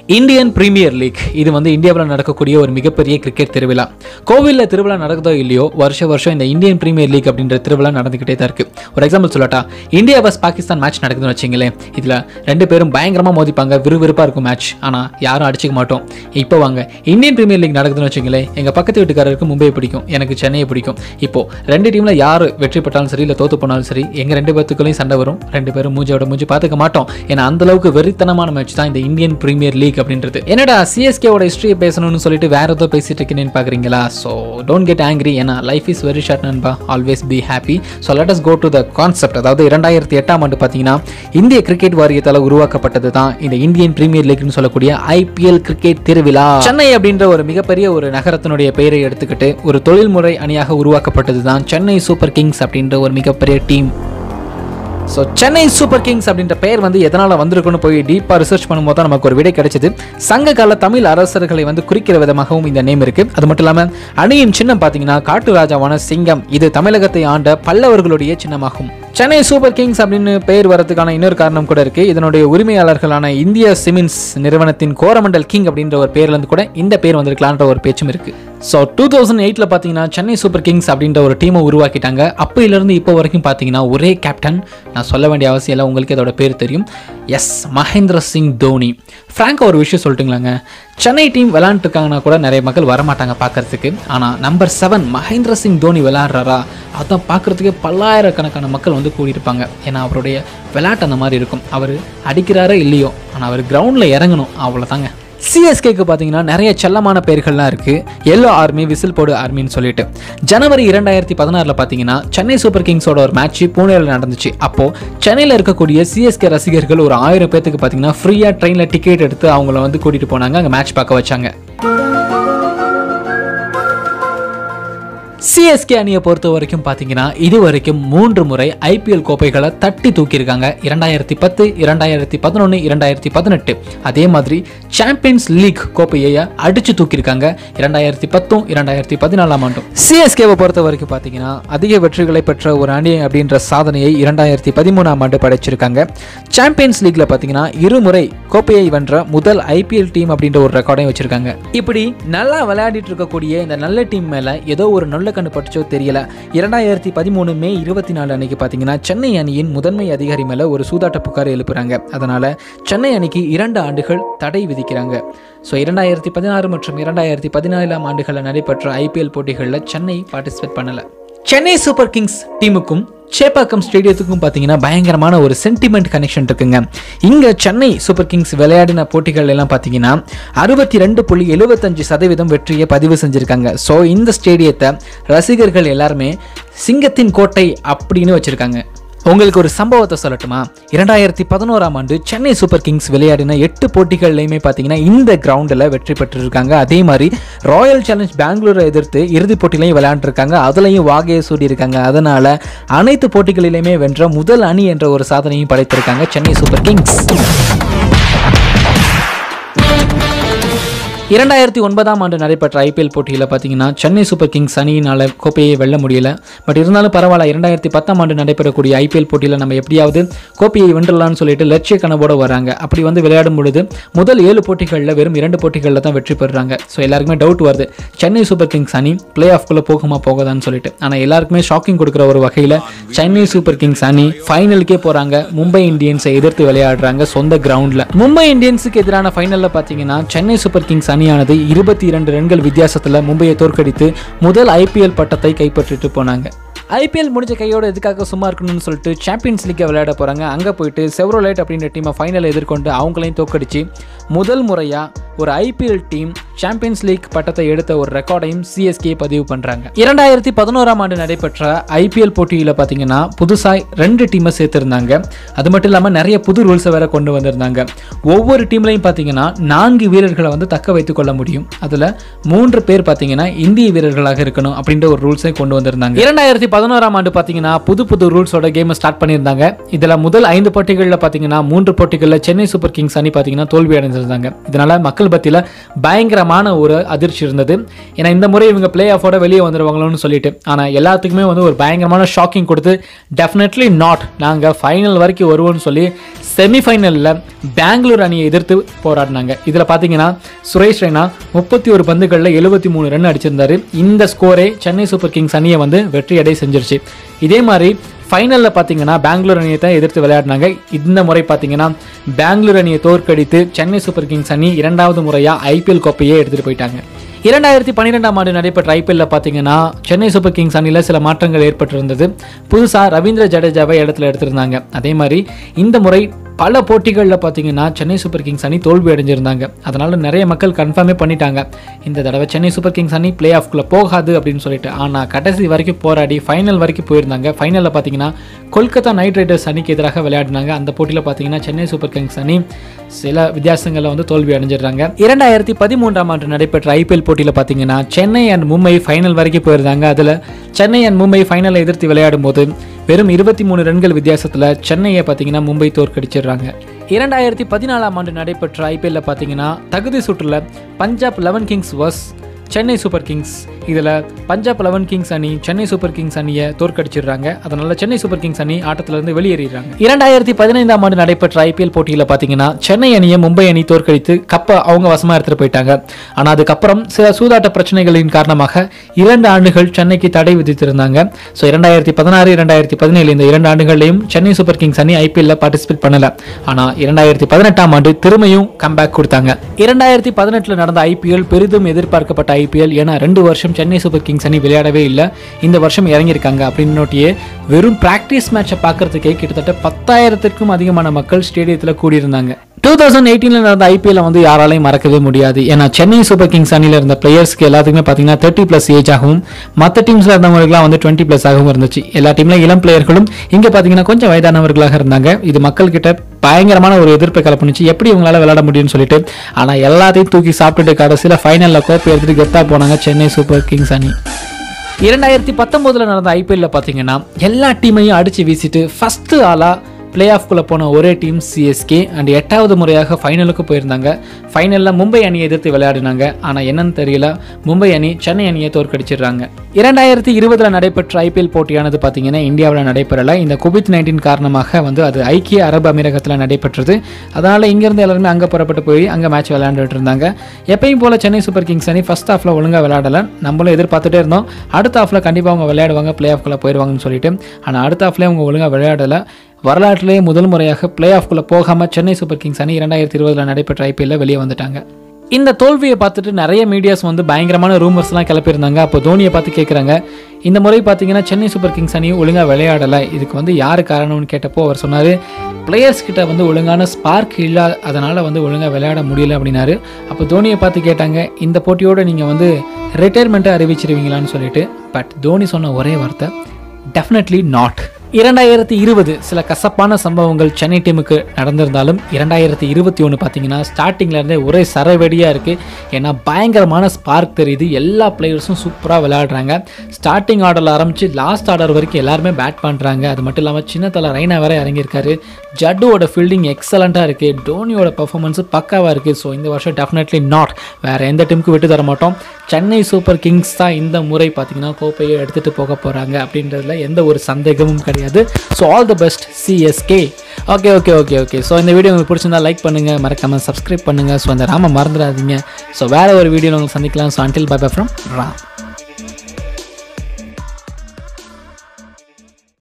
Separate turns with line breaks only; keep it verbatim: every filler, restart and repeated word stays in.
Indian premier league இது வந்து இந்தியாவில் நடக்கக்கூடிய ஒரு மிகப்பெரிய கிரிக்கெட் திருவிழா. கோவிலில் திருவிழா நடக்குதோ இல்லையோ வருஷ வருஷம் இந்த இந்தியன் பிரீமியர் லீக் அப்படின்ற திருவிழா நடந்துகிட்டே தான் இருக்கு. ஒரு எக்ஸாம்பிள் சொல்லட்டா, இந்தியா வர்ஸ் பாகிஸ்தான் மேட்ச் நடக்குதுன்னு வச்சிங்களேன். இதில் ரெண்டு பேரும் பயங்கரமாக மோதிப்பாங்க, விறுவிறுப்பாக இருக்கும் மேட்ச். ஆனால் யாரும் அடிச்சிக்க மாட்டோம். இப்போ வாங்க, இந்தியன் பிரீமியர் லீக் நடக்குதுன்னு வச்சிங்களேன். எங்கள் பக்கத்து வீட்டுக்காரருக்கு மும்பை பிடிக்கும், எனக்கு சென்னையை பிடிக்கும். இப்போ ரெண்டு டீமில் யார் வெற்றி பெற்றாலும் சரி, இல்லை தோத்து போனாலும் சரி, எங்கள் ரெண்டு பேத்துக்குள்ளேயும் சண்டை வரும். ரெண்டு பேரும் மூஞ்சியோட மூஞ்சி பார்த்துக்க மாட்டோம். ஏன்னா அந்த அளவுக்கு வெறித்தனமான மேட்ச் தான் இந்த இந்தியன் பிரீமியர் லீக் அப்படின்றது. என்னடா சிஎஸ்கே ஓட ஹிஸ்டரியை பேசணும்னு சொல்லிட்டு வேற ஏதோ பேசிட்டு இருக்கேன்னு பாக்குறீங்களா? ஸோ டோன்ட் கெட் ஆங்கிரி, ஏன்னா லைஃப் இஸ் வெரி ஷார்ட் நண்பா. Always be happy. So let us go to the concept. அதாவது இரண்டாயிரத்தி எட்டாம் ஆண்டு பார்த்தீங்கன்னா இந்திய கிரிக்கெட் வாரியத்தால் உருவாக்கப்பட்டது தான் இந்த இந்தியன் பிரீமியர் லீக்னு சொல்லக்கூடிய ஐபிஎல் கிரிக்கெட் திருவிழா. சென்னை அப்படின்ற ஒரு மிகப்பெரிய ஒரு நகரத்தினுடைய பெயரை எடுத்துக்கிட்டு ஒரு தொழில்முறை அணியாக உருவாக்கப்பட்டது தான் சென்னை சூப்பர் கிங்ஸ் அப்படின்ற ஒரு மிகப்பெரிய team. So Chennai Super Kings அப்படின்ற பெயர் வந்து எதனால் வந்திருக்குன்னு போய் டீப்பாக ரிசர்ச் பண்ணும்போது தான் நமக்கு ஒரு விடை கிடைச்சது. சங்க கால தமிழ் அரசர்களை வந்து குறிக்கிற விதமாகவும் இந்த நேம் இருக்கு. அது மட்டும் இல்லாமல் அணியின் சின்னம் பார்த்தீங்கன்னா காட்டு ராஜாவான சிங்கம். இது தமிழகத்தை ஆண்ட பல்லவர்களுடைய சின்னமாகும். சென்னை சூப்பர் கிங்ஸ் அப்படின்னு பெயர் வரதுக்கான இன்னொரு காரணம் கூட இருக்கு. இதனுடைய உரிமையாளர்களான இந்திய சிமெண்ட்ஸ் நிறுவனத்தின் கோரமண்டல் கிங் அப்படின்ற ஒரு பேர்லேருந்து கூட இந்த பேர் வந்திருக்கலான்ற ஒரு பேச்சும் இருக்கு. ஸோ டூ தௌசண்ட் எயிட்ல பார்த்தீங்கன்னா சென்னை சூப்பர் கிங்ஸ் அப்படின்ற ஒரு டீமை உருவாக்கிட்டாங்க. அப்போயிலிருந்து இப்போ வரைக்கும் பார்த்தீங்கன்னா ஒரே கேப்டன். நான் சொல்ல வேண்டிய அவசியம் இல்லை, உங்களுக்கு அதோட பேர் தெரியும். எஸ், மகேந்திர சிங் தோனி. ஃப்ராங்காக ஒரு விஷயம் சொல்லிட்டுங்களாங்க, சென்னை டீம் விளையாண்டுருக்காங்கன்னா கூட நிறைய மக்கள் வரமாட்டாங்க பார்க்கறதுக்கு. ஆனால் நம்பர் செவன் மகேந்திர சிங் தோனி விளையாடுறாரா, அதான் பார்க்குறதுக்கே பல்லாயிரக்கணக்கான மக்கள் வந்து கூடியிருப்பாங்க. ஏன்னா அவருடைய விளையாட்டு அந்த மாதிரி இருக்கும். அவர் அடிக்கிறாரோ இல்லையோ, ஆனால் அவர் கிரவுண்டில் இறங்கணும், அவ்வளோதாங்க. சிஎஸ்கேக்கு பார்த்தீங்கன்னா நிறைய செல்லமான பெயர்கள்லாம் இருக்குது. எல்லோ ஆர்மி, விசில் போடு ஆர்மின்னு சொல்லிட்டு. ஜனவரி இரண்டாயிரத்தி பதினாறில் பார்த்தீங்கன்னா சென்னை சூப்பர் கிங்ஸோட ஒரு மேட்ச் புனேல நடந்துச்சு. அப்போது சென்னையில் இருக்கக்கூடிய சிஎஸ்கே ரசிகர்கள் ஒரு ஆயிரம் பேருக்கு பார்த்தீங்கன்னா ஃப்ரீயாக ட்ரெயினில் டிக்கெட் எடுத்து அவங்கள வந்து கூட்டிகிட்டு போனாங்க, அங்கே மேட்ச் பார்க்க வச்சாங்க. சிஎஸ்கே அணியை பொறுத்த வரைக்கும் பார்த்தீங்கன்னா இது வரைக்கும் மூன்று முறை ஐபிஎல் கோப்பைகளை தட்டி தூக்கியிருக்காங்க. இரண்டாயிரத்தி பத்து, இரண்டாயிரத்தி பதினொன்று, இரண்டாயிரத்தி பதினெட்டு. அதே மாதிரி சாம்பியன்ஸ் லீக் கோப்பையை அடிச்சு தூக்கியிருக்காங்க இரண்டாயிரத்தி பத்தும் இரண்டாயிரத்தி பதினாலாம் ஆண்டும். சிஎஸ்கேவை பொறுத்த வரைக்கும் பார்த்தீங்கன்னா அதிக வெற்றிகளை பெற்ற ஒரு அணி அப்படின்ற சாதனையை இரண்டாயிரத்தி பதிமூணாம் ஆண்டு படைச்சிருக்காங்க. சாம்பியன்ஸ் லீக்ல பார்த்தீங்கன்னா இருமுறை கோப்பையை வென்ற முதல் ஐபிஎல் டீம் அப்படின்ற ஒரு ரெக்கார்டையும் வச்சிருக்காங்க. இப்படி நல்லா விளையாடிட்டு இருக்கக்கூடிய இந்த நல்ல டீம் மேல ஏதோ ஒரு நல்ல கண்ணு பட்டுச்சோ தெரியல. இரண்டாயிரத்தி பதிமூணு மே இருபத்தி நாலு அன்னைக்கு பார்த்தீங்கன்னா சென்னை அணியின் முதன்மை அதிகாரி மேல ஒரு சூதாட்ட புகார் எழுப்புறாங்க. அதனால சென்னை அணிக்கு இரண்டு ஆண்டுகள் தடை விதிக்கிறாங்க. ஸோ இரண்டாயிரத்தி பதினாறு மற்றும் இரண்டாயிரத்தி பதினேழாம் ஆண்டுகளில் நடைபெற்ற ஐபிஎல் போட்டிகளில் சென்னை பார்ட்டிசிபேட் பண்ணல. சென்னை சூப்பர் கிங்ஸ் டீமுக்கும் சேப்பாக்கம் ஸ்டேடியத்துக்கும் பார்த்தீங்கன்னா பயங்கரமான ஒரு சென்டிமெண்ட் கனெக்ஷன் இருக்குங்க. இங்கே சென்னை சூப்பர் கிங்ஸ் விளையாடின போட்டிகள் எல்லாம் பார்த்தீங்கன்னா அறுபத்தி ரெண்டு புள்ளி எழுபத்தஞ்சு சதவீதம் வெற்றியை பதிவு செஞ்சுருக்காங்க. ஸோ இந்த ஸ்டேடியத்தை ரசிகர்கள் எல்லாருமே சிங்கத்தின் கோட்டை அப்படின்னு வச்சுருக்காங்க. உங்களுக்கு ஒரு சம்பவத்தை சொல்லட்டுமா? இரண்டாயிரத்தி பதினோராம் ஆண்டு சென்னை சூப்பர் கிங்ஸ் விளையாடின எட்டு போட்டிகள்லையுமே பார்த்தீங்கன்னா இந்த கிரவுண்டில் வெற்றி பெற்றிருக்காங்க. அதே மாதிரி ராயல் சேலஞ்ச் பெங்களூரை எதிர்த்து இறுதிப் போட்டிலையும் விளையாண்டுருக்காங்க, அதுலையும் வாகையை சூடியிருக்காங்க. அதனால அனைத்து போட்டிகளிலுமே வென்ற முதல் அணி என்ற ஒரு சாதனையும் படைத்திருக்காங்க சென்னை சூப்பர் கிங்ஸ். இரண்டாயிரத்தி ஒன்பதாம் ஆண்டு நடைபெற்ற ஐபிஎல் போட்டியில் பார்த்தீங்கன்னா சென்னை சூப்பர் கிங்ஸ் அணியினால் கோப்பையை வெல்ல முடியல. பட் இருந்தாலும் பரவாயில்ல, இரண்டாயிரத்தி பத்தாம் ஆண்டு நடைபெறக்கூடிய ஐபிஎல் போட்டியில் நம்ம எப்படியாவது கோப்பையை வென்றலாம்னு சொல்லிட்டு லட்சிய கனவோடு வராங்க. அப்படி வந்து விளையாடும் பொழுது முதல் ஏழு போட்டிகளில் வெறும் இரண்டு போட்டிகளில் தான் வெற்றி பெறுறாங்க. ஸோ எல்லாருக்குமே டவுட் வருது, சென்னை சூப்பர் கிங்ஸ் அணி பிளே ஆஃப்குள்ளே போகுமா போகாதான்னு சொல்லிட்டு. ஆனால் எல்லாருக்குமே ஷாக்கிங் கொடுக்குற ஒரு வகையில் சென்னை சூப்பர் கிங்ஸ் அணி ஃபைனலுக்கே போகிறாங்க. மும்பை இந்தியன்ஸை எதிர்த்து விளையாடுறாங்க சொந்த கிரவுண்டில். மும்பை இந்தியன்ஸுக்கு எதிரான ஃபைனலில் பார்த்தீங்கன்னா சென்னை சூப்பர் கிங்ஸ் அணியானது இருபத்தி இரண்டு ரன்கள் வித்தியாசத்தில் மும்பையை தோற்கடித்து முதல் ஐபிஎல் பட்டத்தை கைப்பற்றிட்டு போனாங்க. ஐபிஎல் முடிஞ்ச கையோட எதுக்காக சும்மா இருக்கணும்னு சொல்லிட்டு சாம்பியன்ஸ் லீக்கை விளையாட போகிறாங்க. அங்கே போயிட்டு செவ்ரோலைட் அப்படின்ற டீமை ஃபைனலை எதிர்கொண்டு அவங்களையும் தோற்கடிச்சு முதல் முறையாக ஒரு ஐபிஎல் டீம் சாம்பியன்ஸ் லீக் பட்டத்தை எடுத்த ஒரு ரெக்கார்டையும் சிஎஸ்கே பதிவு பண்ணுறாங்க. இரண்டாயிரத்தி பதினோராம் ஆண்டு நடைபெற்ற ஐபிஎல் போட்டியில் பார்த்தீங்கன்னா புதுசாக ரெண்டு டீமை சேர்த்துருந்தாங்க. அது மட்டும் இல்லாமல் நிறைய புது ரூல்ஸை வேற கொண்டு வந்திருந்தாங்க. ஒவ்வொரு டீம்லையும் பார்த்தீங்கன்னா நான்கு வீரர்களை வந்து தக்க வைத்துக் கொள்ள முடியும். அதில் மூன்று பேர் பார்த்தீங்கன்னா இந்திய வீரர்களாக இருக்கணும் அப்படின்ற ஒரு ரூல்ஸை கொண்டு வந்திருந்தாங்க. இரண்டாயிரத்தி பதினோராம் ஆண்டு பார்த்தீங்கன்னா புது புது ரூல்ஸோட கேமை ஸ்டார்ட் பண்ணியிருந்தாங்க. இதில் முதல் ஐந்து போட்டிகளில் பார்த்தீங்கன்னா மூன்று போட்டிகளில் சென்னை சூப்பர் கிங்ஸ் அணி பார்த்தீங்கன்னா தோல்வி அடைஞ்சிருந்தாங்க. இதனால மக்கள் பத்தியில் பயங்கரமான பயங்கரமான ஒரு அதிர்ச்சி இருந்தது. ஏன்னா இந்த முறை இவங்க பிளே ஆஃபோட வெளியே வந்துடுவாங்களோன்னு சொல்லிட்டு. ஆனால் எல்லாத்துக்குமே வந்து ஒரு பயங்கரமான ஷாக்கிங் கொடுத்து டெஃபினெட்லி நாட், நாங்கள் ஃபைனல் வரைக்கும் வருவோம்னு சொல்லி செமிஃபைனலில் பெங்களூர் அணியை எதிர்த்து போராடினாங்க. இதில் பார்த்தீங்கன்னா சுரேஷ் ரெய்னா முப்பத்தி ஒரு பந்துகளில் எழுபத்தி மூணு ரன் அடிச்சிருந்தாரு. இந்த ஸ்கோரே சென்னை சூப்பர் கிங்ஸ் அணியை வந்து வெற்றி அடை செஞ்சிருச்சு. இதே மாதிரி ஃபைனலில் பார்த்தீங்கன்னா பெங்களூர் அணியை தான் எதிர்த்து விளையாடினாங்க. இந்த முறை பார்த்தீங்கன்னா பெங்களூர் அணியை தோற்கடித்து சென்னை சூப்பர் கிங்ஸ் அணி இரண்டாவது முறையாக ஐபிஎல் கோப்பையே எடுத்துகிட்டு போயிட்டாங்க. இரண்டாயிரத்தி பன்னிரெண்டாம் ஆண்டு நடைபெற்ற ஐபிஎல்ல பார்த்தீங்கன்னா சென்னை சூப்பர் கிங்ஸ் அணியில் சில மாற்றங்கள் ஏற்பட்டிருந்தது. புதுசாக ரவீந்திர ஜடேஜாவை இடத்துல எடுத்திருந்தாங்க. அதே மாதிரி இந்த முறை பல போட்டிகளில் பார்த்தீங்கன்னா சென்னை சூப்பர் கிங்ஸ் அணி தோல்வி அடைஞ்சிருந்தாங்க. அதனால் நிறைய மக்கள் கன்ஃபார்மே பண்ணிட்டாங்க இந்த தடவை சென்னை சூப்பர் கிங்ஸ் அணி பிளே ஆஃப்குள்ளே போகாது அப்படின்னு சொல்லிட்டு. ஆனால் கடைசி வரைக்கும் போராடி ஃபைனல் வரைக்கும் போயிருந்தாங்க. ஃபைனலில் பார்த்தீங்கன்னா கொல்கத்தா நைட் ரைடர்ஸ் அணிக்கு எதிராக விளையாடினாங்க. அந்த போட்டியில் பார்த்தீங்கன்னா சென்னை சூப்பர் கிங்ஸ் அணி சில வித்தியாசங்களில் வந்து தோல்வி அடைஞ்சிடுறாங்க. இரண்டாயிரத்தி பதிமூன்றாம் ஆண்டு நடைபெற்ற ஐபிஎல் போட்டியில் பார்த்தீங்கன்னா சென்னை அண்ட் மும்பை ஃபைனல் வரைக்கும் போயிருந்தாங்க. அதில் சென்னை அண்ட் மும்பை ஃபைனலை எதிர்த்து விளையாடும் போது வெறும் இருபத்தி மூணு ரன்கள் வித்தியாசத்தில் சென்னையை பார்த்தீங்கன்னா மும்பை தோற்கடிச்சிடுறாங்க. இரண்டாயிரத்தி பதினாலாம் ஆண்டு நடைபெற்ற ஐபிஎல்ல பார்த்தீங்கன்னா தகுதி சுற்றுல Punjab Eleven Kings versus Chennai Super Kings. இதில் பஞ்சாப் லெவன் கிங்ஸ் அணி சென்னை சூப்பர் கிங்ஸ் அணியை தோற்கடிச்சிடுறாங்க. அதனால சென்னை சூப்பர் கிங்ஸ் அணி ஆட்டத்திலிருந்து வெளியேறாங்க. இரண்டாயிரத்தி பதினைந்தாம் ஆண்டு நடைபெற்ற ஐபிஎல் போட்டியில் பார்த்தீங்கன்னா சென்னை அணியை மும்பை அணி தோற்கடித்து கப்பை அவங்க வசமாக எடுத்துகிட்டு போயிட்டாங்க. ஆனால் அதுக்கப்புறம் சில சூதாட்ட பிரச்சனைகளின் காரணமாக இரண்டு ஆண்டுகள் சென்னைக்கு தடை விதித்திருந்தாங்க. ஸோ இரண்டாயிரத்தி பதினாறு இரண்டாயிரத்தி பதினேழு இந்த இரண்டு ஆண்டுகளையும் சென்னை சூப்பர் கிங்ஸ் அணி ஐபிஎல்ல பார்ட்டிசிபேட் பண்ணல. ஆனால் இரண்டாயிரத்தி பதினெட்டாம் ஆண்டு திரும்பியும் கம்பேக் கொடுத்தாங்க. இரண்டாயிரத்தி பதினெட்டில் நடந்த ஐபிஎல் பெரிதும் எதிர்பார்க்கப்பட்ட ஐபிஎல். ஏன்னா ரெண்டு வருஷம் சென்னை சூப்பர் கிங்ஸ் அணி விளையாடவே இல்லை. இந்த வருஷம் இறங்கியிருக்காங்க. அப்படின்னோட்டியே வெறும் பிராக்டிஸ் மேட்சை பார்க்கறதுக்கே கிட்டத்தட்ட பத்தாயிரத்திற்கும் அதிகமான மக்கள் ஸ்டேடியத்தில் கூடியிருந்தாங்க. டூ தௌசண்ட் எயிட்டீனில் நடந்த ஐபிஎல் வந்து யாராலையும் மறக்கவே முடியாது. ஏன்னா சென்னை சூப்பர் கிங்ஸ் அணியில் இருந்த பிளேயர்ஸ்க்கு எல்லாத்துக்குமே பார்த்தீங்கன்னா தேர்ட்டி ப்ளஸ் ஏஜ் ஆகும். மற்ற டீம்ஸில் இருந்தவங்களுக்குலாம் வந்து டுவெண்ட்டி ப்ளஸ் ஆகவும் இருந்துச்சு. எல்லா டீம்லையும் இளம் பிளேயர்களும் இங்கே பார்த்தீங்கன்னா கொஞ்சம் வயதானவர்களாக இருந்தாங்க. இது மக்கள்கிட்ட பயங்கரமான ஒரு எதிர்ப்பை கலப்புனுச்சு. எப்படி இவங்களால விளையாட முடியும்னு சொல்லிட்டு. ஆனால் எல்லாத்தையும் தூக்கி சாப்பிட்டுட்டு கடைசியில் ஃபைனலில் கோப்பை எடுத்துட்டு கெத்தா போனாங்க சென்னை சூப்பர் கிங்ஸ் அணி. இரண்டாயிரத்தி பத்தொம்போதில் நடந்த ஐபிஎல்ல பார்த்தீங்கன்னா எல்லா டீமையும் அடித்து வீசிட்டு ஃபஸ்ட்டு ஆளாக பிளே ஆஃப்குள்ளே போன ஒரே டீம் சிஎஸ்கே. அண்ட் எட்டாவது முறையாக ஃபைனலுக்கு போயிருந்தாங்க. ஃபைனலில் மும்பை அணியை எதிர்த்து விளையாடினாங்க. ஆனால் என்னன்னு தெரியல, மும்பை அணி சென்னை அணியை தோற்கடிச்சிடுறாங்க. இரண்டாயிரத்தி இருபதில் நடைபெற்ற ஐபிஎல் போட்டியானது பார்த்தீங்கன்னா இந்தியாவில் நடைபெறலை. இந்த கோவிட் நைன்டீன் காரணமாக வந்து அது ஐக்கிய அரபு அமீரகத்தில் நடைபெற்றது. அதனால் இங்கேருந்து எல்லாருமே அங்கே புறப்பட்டு போய் அங்கே மேட்ச் விளையாண்டுட்டு இருந்தாங்க. எப்பயும் போல் சென்னை சூப்பர் கிங்ஸ் அணி ஃபர்ஸ்ட் ஹாஃபில் ஒழுங்காக விளையாடலை. நம்மளும் எதிர்பார்த்துட்டே இருந்தோம் அடுத்த ஹாஃபில் கண்டிப்பாக அவங்க விளையாடுவாங்க, பிளே ஆஃப்குள்ளே போயிடுவாங்கன்னு சொல்லிட்டு. ஆனால் அடுத்த ஹாஃப்லேயே அவங்க ஒழுங்காக விளையாடலை. வரலாற்றிலேயே முதல் முறையாக பிளே ஆஃப்குள்ளே போகாமல் சென்னை சூப்பர் கிங்ஸ் அணி இரண்டாயிரத்தி இருபதில் நடைபெற்ற ஐபிஎல்ல வெளியே வந்துட்டாங்க. இந்த தோல்வியை பார்த்துட்டு நிறைய மீடியாஸ் வந்து பயங்கரமான ரூமர்ஸ்லாம் கிளப்பியிருந்தாங்க. அப்போ தோனியை பார்த்து கேட்குறாங்க, இந்த முறை பார்த்தீங்கன்னா சென்னை சூப்பர் கிங்ஸ் அணி ஒழுங்காக விளையாடலை, இதுக்கு வந்து யார் காரணம்னு கேட்டப்போ அவர் சொன்னார், பிளேயர்ஸ் கிட்ட வந்து ஒழுங்கான ஸ்பார்க் இல்லை, அதனால் வந்து ஒழுங்காக விளையாட முடியல அப்படின்னாரு. அப்போ தோனியை பார்த்து கேட்டாங்க, இந்த போட்டியோடு நீங்கள் வந்து ரிட்டையர்மெண்ட்டை அறிவிச்சிருவீங்களான்னு சொல்லிட்டு. பட் தோனி சொன்ன ஒரே வார்த்தை, டெஃபினெட்லி நாட். இரண்டாயிரத்தி இருபது சில கசப்பான சம்பவங்கள் சென்னை டீமுக்கு நடந்திருந்தாலும் இரண்டாயிரத்தி இருபத்தி ஒன்று பார்த்தீங்கன்னா ஸ்டார்டிங்லேருந்தே ஒரே சரவெடியாக இருக்குது. ஏன்னா பயங்கரமான ஸ்பார்க் தெரியுது. எல்லா பிளேயர்ஸும் சூப்பராக விளையாடுறாங்க. ஸ்டார்டிங் ஆர்டரில் ஆரம்பித்து லாஸ்ட் ஆர்டர் வரைக்கும் எல்லாருமே பேட் பண்ணுறாங்க. அது மட்டும் இல்லாமல் சின்ன தலை ரைனா வேற இறங்கியிருக்காரு. ஜட்டுவோட ஃபீல்டிங் எக்ஸலண்ட்டாக இருக்குது. டோனியோட பர்ஃபார்மன்ஸு பக்காவாக இருக்குது. ஸோ இந்த வருஷம் டெஃபினெட்லி நாட், வேறு எந்த டீமுக்கும் விட்டு தர மாட்டோம். சென்னை சூப்பர் கிங்ஸ் தான் இந்த முறை பார்த்தீங்கன்னா கோப்பையை எடுத்துகிட்டு போக போகிறாங்க அப்படின்றதுல எந்த ஒரு சந்தேகமும் கிடையாது. So all the best CSK. Okay okay okay okay so இந்த வீடியோ உங்களுக்கு பிடிச்சிருந்தா லைக் பண்ணுங்கள், மறக்காமல் சப்ஸ்கிரைப் பண்ணுங்கள். ஸோ அந்த ராம மறந்துடாதீங்க. ஸோ வேறு ஒரு வீடியோவில் உங்களுக்கு சந்திக்கலாம். So until bye bye from Ram.